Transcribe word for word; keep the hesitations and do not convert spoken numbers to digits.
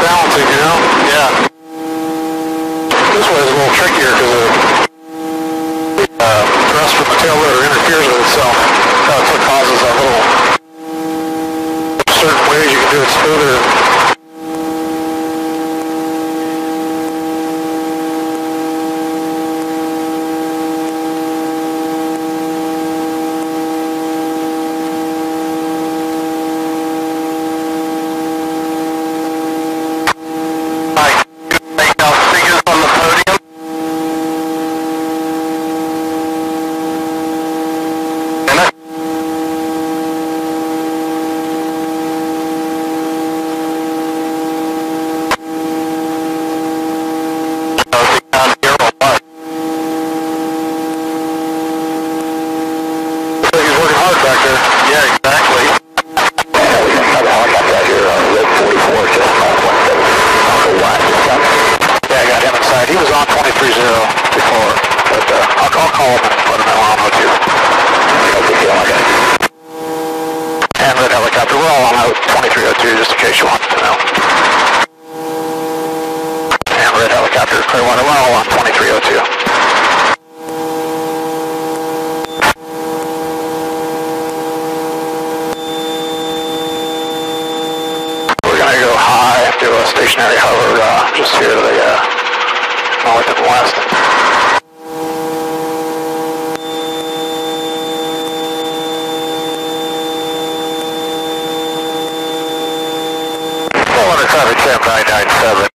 balancing, you know? Yeah. This way is a little trickier because the uh, thrust from the tail rotor interferes with itself. That's what causes a little... certain ways you can do it smoother. Stationary hover uh, just here to the uh, north and west. four hundred traffic seven nine nine seven.